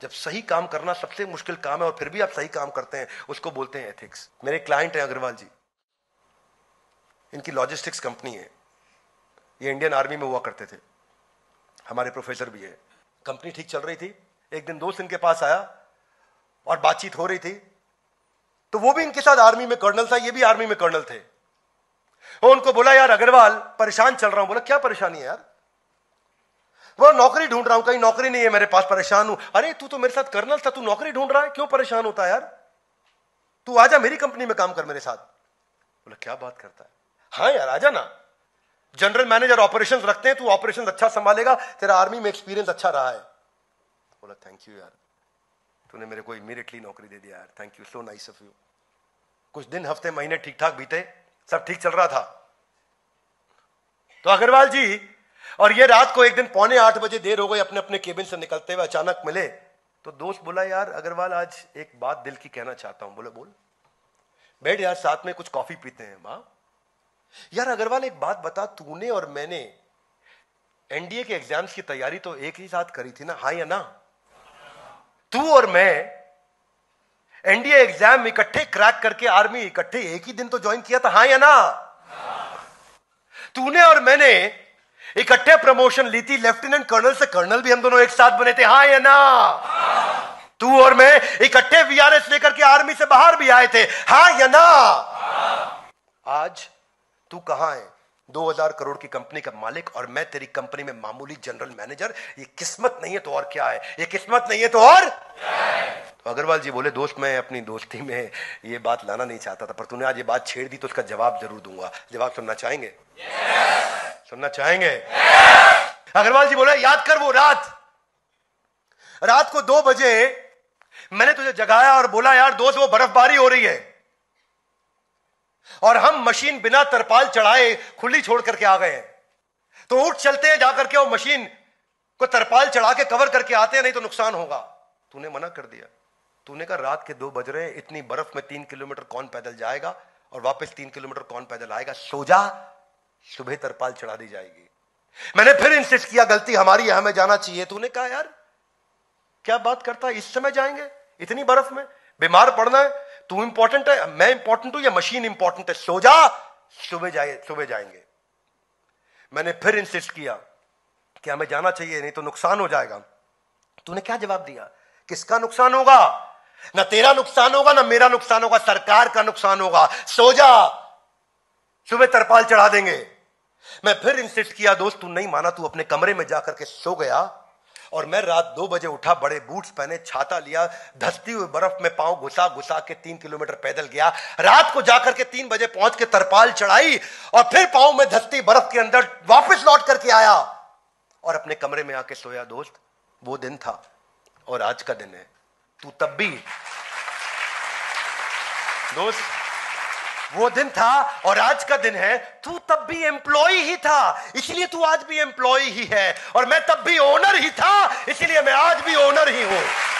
जब सही काम करना सबसे मुश्किल काम है और फिर भी आप सही काम करते हैं, उसको बोलते हैं एथिक्स। मेरे क्लाइंट हैं अग्रवाल जी, इनकी लॉजिस्टिक्स कंपनी है, ये इंडियन आर्मी में हुआ करते थे, हमारे प्रोफेसर भी है। कंपनी ठीक चल रही थी, एक दिन दोस्त इनके पास आया और बातचीत हो रही थी, तो वो भी इनके साथ आर्मी में कर्नल था, ये भी आर्मी में कर्नल थे। वो उनको बोला, यार अग्रवाल परेशान चल रहा हूं। बोला, क्या परेशानी है यार? वो नौकरी ढूंढ रहा हूं, कहीं नौकरी नहीं है मेरे पास, परेशान हूं। अरे तू तो मेरे साथ कर्नल था, तू नौकरी ढूंढ रहा है, क्यों परेशान होता है यार? तू आजा मेरी कंपनी में काम कर मेरे साथ। बोला, क्या बात करता है? हाँ यार आजा ना, जनरल मैनेजर ऑपरेशंस रखते हैं, तू ऑपरेशंस अच्छा संभालेगा, तेरा आर्मी में एक्सपीरियंस अच्छा रहा है। बोला, थैंक यू यार, तूने मेरे को इमीडिएटली नौकरी दे दिया यार, thank you, so nice of you. कुछ दिन, हफ्ते, महीने ठीक ठाक बीते, सब ठीक चल रहा था। तो अग्रवाल जी और ये रात को एक दिन 7:45 बजे देर हो गई, अपने अपने केबिन से निकलते हुए अचानक मिले। तो दोस्त बोला, यार अग्रवाल आज एक बात दिल की कहना चाहता हूं। बोले, बोल। बैठ यार, साथ में कुछ कॉफी पीते हैं। वाह यार अग्रवाल, एक बात बता, तूने और मैंने एनडीए के एग्जाम्स की तैयारी तो एक ही साथ करी थी ना, हाँ या ना? तू और मैं एनडीए एग्जाम इकट्ठे क्रैक करके आर्मी इकट्ठे एक ही दिन तो ज्वाइन किया था, हाँ या ना? तूने और मैंने इकट्ठे प्रमोशन ली थी, लेफ्टिनेंट कर्नल से कर्नल भी हम दोनों एक साथ बने थे, हाँ या ना? तू और मैं इकट्ठे वीआरएस लेकर के आर्मी से बाहर भी आए थे, हाँ या ना? आज तू कहां है? 2000 करोड़ की कंपनी का मालिक और मैं तेरी कंपनी में मामूली जनरल मैनेजर। ये किस्मत नहीं है तो और क्या है? ये किस्मत नहीं है तो और क्या है? तो अग्रवाल जी बोले, दोस्त मैं अपनी दोस्ती में ये बात लाना नहीं चाहता था, पर तूने आज ये बात छेड़ दी तो उसका जवाब जरूर दूंगा। जवाब सुनना चाहेंगे? सुनना चाहेंगे? अग्रवाल जी बोले, याद कर वो रात को 2 बजे मैंने तुझे जगाया और बोला, यार दोस्त वो बर्फबारी हो रही है और हम मशीन बिना तरपाल चढ़ाए खुली छोड़ करके आ गए हैं, तो उठ चलते हैं, जाकर के वो मशीन को तरपाल चढ़ा के कवर करके आते हैं, नहीं तो नुकसान होगा। तूने मना कर दिया। तूने कहा रात के 2 बज रहे हैं, इतनी बर्फ में 3 किलोमीटर कौन पैदल जाएगा और वापस 3 किलोमीटर कौन पैदल आएगा? सो जा, सुबह तरपाल चढ़ा दी जाएगी। मैंने फिर इंसिस्ट किया, गलती हमारी है, हमें जाना चाहिए। तूने कहा, यार क्या बात करता है, इस समय जाएंगे इतनी बर्फ में? बीमार पड़ना है? तू इंपॉर्टेंट है, मैं इंपॉर्टेंट हूं या मशीन इंपॉर्टेंट है? सो जा, सुबह जाएंगे। मैंने फिर इंसिस्ट किया कि हमें जाना चाहिए, नहीं तो नुकसान हो जाएगा। तूने क्या जवाब दिया? किसका नुकसान होगा? ना तेरा नुकसान होगा ना मेरा नुकसान होगा, सरकार का नुकसान होगा। सो जा, सुबह तरपाल चढ़ा देंगे। मैं फिर इंसिस्ट किया, दोस्त तू नहीं माना, तू अपने कमरे में जाकर के सो गया और मैं रात 2 बजे उठा, बड़े बूट्स पहने, छाता लिया, धसती हुई बर्फ में पांव घुसा के 3 किलोमीटर पैदल गया। रात को जाकर के 3 बजे पहुंच के तरपाल चढ़ाई और फिर पांव में धसती बर्फ के अंदर वापस लौट करके आया और अपने कमरे में आके सोया। दोस्त वो दिन था और आज का दिन है। तू तब भी, दोस्त वो दिन था और आज का दिन है, तू तब भी एम्प्लॉय ही था, इसलिए तू आज भी एम्प्लॉय ही है, और मैं तब भी ओनर ही था, इसलिए मैं आज भी ओनर ही हूं।